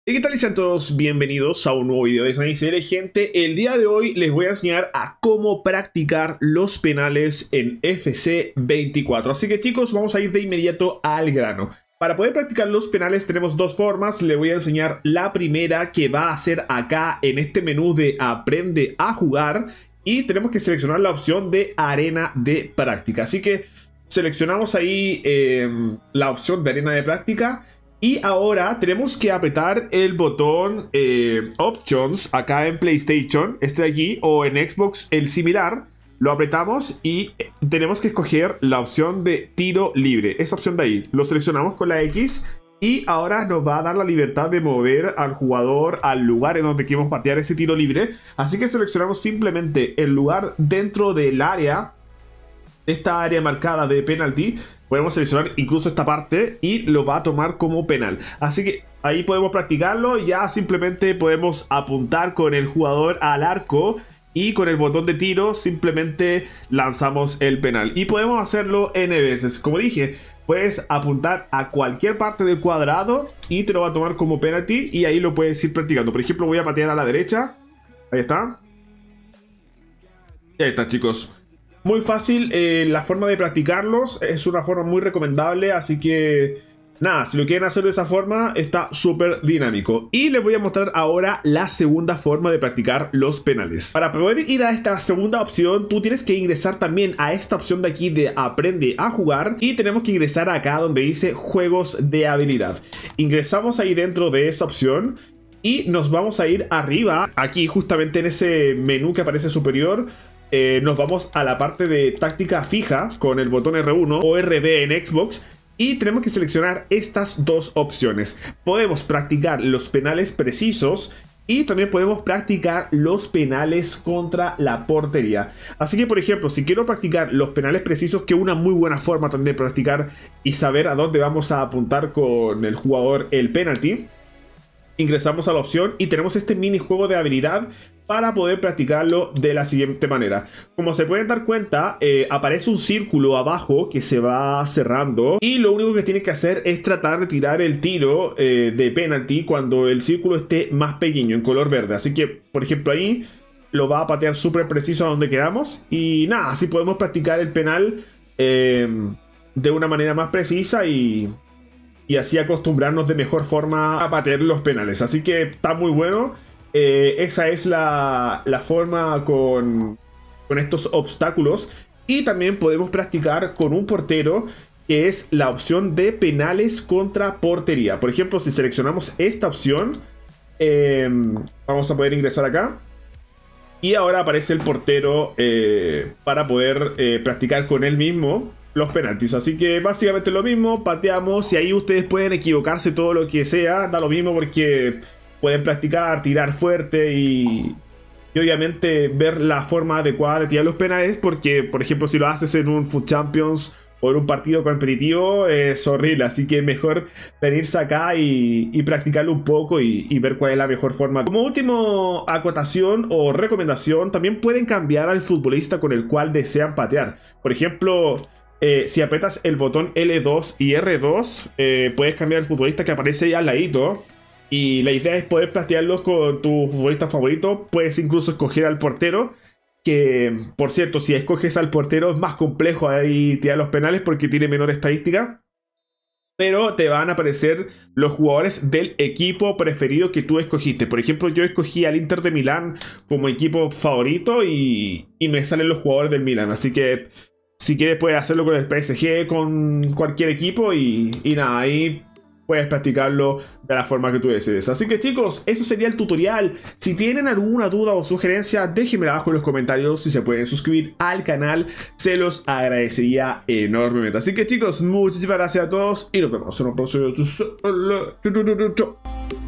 ¿Y qué tal? Y sean todos bienvenidos a un nuevo video de SNICL, gente. El día de hoy les voy a enseñar a cómo practicar los penales en FC 24. Así que chicos, vamos a ir de inmediato al grano. Para poder practicar los penales tenemos dos formas. Les voy a enseñar la primera, que va a ser acá en este menú de Aprende a jugar. Y tenemos que seleccionar la opción de Arena de Práctica. Así que seleccionamos ahí la opción de Arena de Práctica. Y ahora tenemos que apretar el botón Options acá en PlayStation, este de aquí, o en Xbox el similar. Lo apretamos y tenemos que escoger la opción de tiro libre, esa opción de ahí. Lo seleccionamos con la X y ahora nos va a dar la libertad de mover al jugador al lugar en donde queremos patear ese tiro libre. Así que seleccionamos simplemente el lugar dentro del área, esta área marcada de penalty. Podemos seleccionar incluso esta parte y lo va a tomar como penal. Así que ahí podemos practicarlo. Ya simplemente podemos apuntar con el jugador al arco y con el botón de tiro simplemente lanzamos el penal. Y podemos hacerlo N veces. Como dije, puedes apuntar a cualquier parte del cuadrado y te lo va a tomar como penalty y ahí lo puedes ir practicando. Por ejemplo, voy a patear a la derecha. Ahí está. Y ahí está, chicos. Muy fácil la forma de practicarlos, es una forma muy recomendable, así que nada, si lo quieren hacer de esa forma está súper dinámico. Y les voy a mostrar ahora la segunda forma de practicar los penales. Para poder ir a esta segunda opción, tú tienes que ingresar también a esta opción de aquí de Aprende a jugar y tenemos que ingresar acá donde dice Juegos de habilidad. Ingresamos ahí dentro de esa opción y nos vamos a ir arriba, aquí justamente en ese menú que aparece superior. Nos vamos a la parte de táctica fija con el botón R1 o RB en Xbox y tenemos que seleccionar estas dos opciones. Podemos practicar los penales precisos y también podemos practicar los penales contra la portería. Así que, por ejemplo, si quiero practicar los penales precisos, que es una muy buena forma también de practicar y saber a dónde vamos a apuntar con el jugador el penalti, ingresamos a la opción y tenemos este minijuego de habilidad para poder practicarlo de la siguiente manera. Como se pueden dar cuenta, aparece un círculo abajo que se va cerrando y lo único que tiene que hacer es tratar de tirar el tiro de penalti cuando el círculo esté más pequeño, en color verde. Así que, por ejemplo, ahí lo va a patear súper preciso a donde queramos y nada, así podemos practicar el penal de una manera más precisa y así acostumbrarnos de mejor forma a patear los penales. Así que está muy bueno. Esa es la forma con estos obstáculos. Y también podemos practicar con un portero, que es la opción de penales contra portería. Por ejemplo, si seleccionamos esta opción, vamos a poder ingresar acá. Y ahora aparece el portero para poder practicar con él mismo los penaltis. Así que básicamente lo mismo, pateamos y ahí ustedes pueden equivocarse todo lo que sea, da lo mismo porque pueden practicar, tirar fuerte y obviamente ver la forma adecuada de tirar los penales, porque por ejemplo si lo haces en un FUT Champions o en un partido competitivo es horrible, así que mejor venirse acá y practicarlo un poco y ver cuál es la mejor forma. Como último acotación o recomendación, también pueden cambiar al futbolista con el cual desean patear. Por ejemplo, si apretas el botón L2 y R2, puedes cambiar el futbolista que aparece ahí al ladito. Y la idea es poder patearlos con tu futbolista favorito. Puedes incluso escoger al portero. Que, por cierto, si escoges al portero es más complejo ahí tirar los penales porque tiene menor estadística. Pero te van a aparecer los jugadores del equipo preferido que tú escogiste. Por ejemplo, yo escogí al Inter de Milán como equipo favorito y me salen los jugadores del Milán. Así que si quieres puedes hacerlo con el PSG, con cualquier equipo y nada, ahí puedes practicarlo de la forma que tú desees. Así que chicos, eso sería el tutorial. Si tienen alguna duda o sugerencia, déjenmela abajo en los comentarios. Si se pueden suscribir al canal, se los agradecería enormemente. Así que chicos, muchísimas gracias a todos y nos vemos en un próximo video.